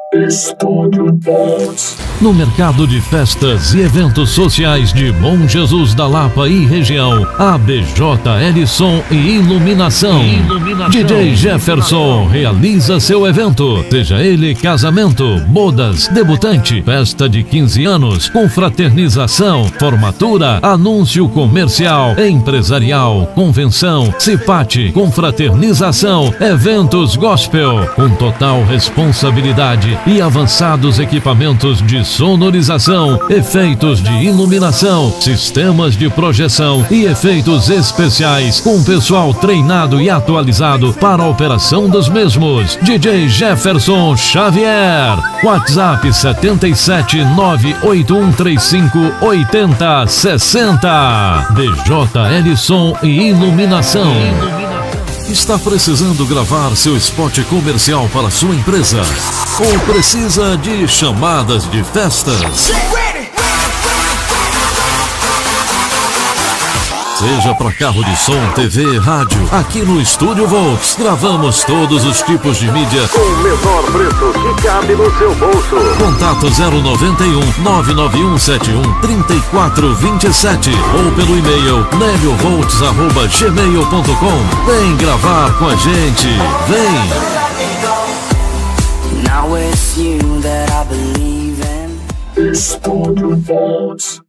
Estúdio Volts. No mercado de festas e eventos sociais de Bom Jesus da Lapa e região, ABJL Som e Iluminação. DJ Jefferson realiza seu evento, seja ele casamento, bodas, debutante, festa de 15 anos, confraternização, formatura, anúncio comercial, empresarial, convenção, cipate, confraternização, eventos gospel, com total responsabilidade e avançados equipamentos de sonorização, efeitos de iluminação, sistemas de projeção e efeitos especiais, com pessoal treinado e atualizado para a operação dos mesmos. DJ Jefferson Xavier, WhatsApp 77981358060. DJL Som e Iluminação. Está precisando gravar seu spot comercial para sua empresa? Ou precisa de chamadas de festas? Seja para carro de som, TV, rádio, aqui no Estúdio Volts gravamos todos os tipos de mídia com o menor preço que cabe no seu bolso. Contato 091 99171 3427 ou pelo e-mail neliovolts@gmail.com. Vem gravar com a gente, vem! Estúdio Volts.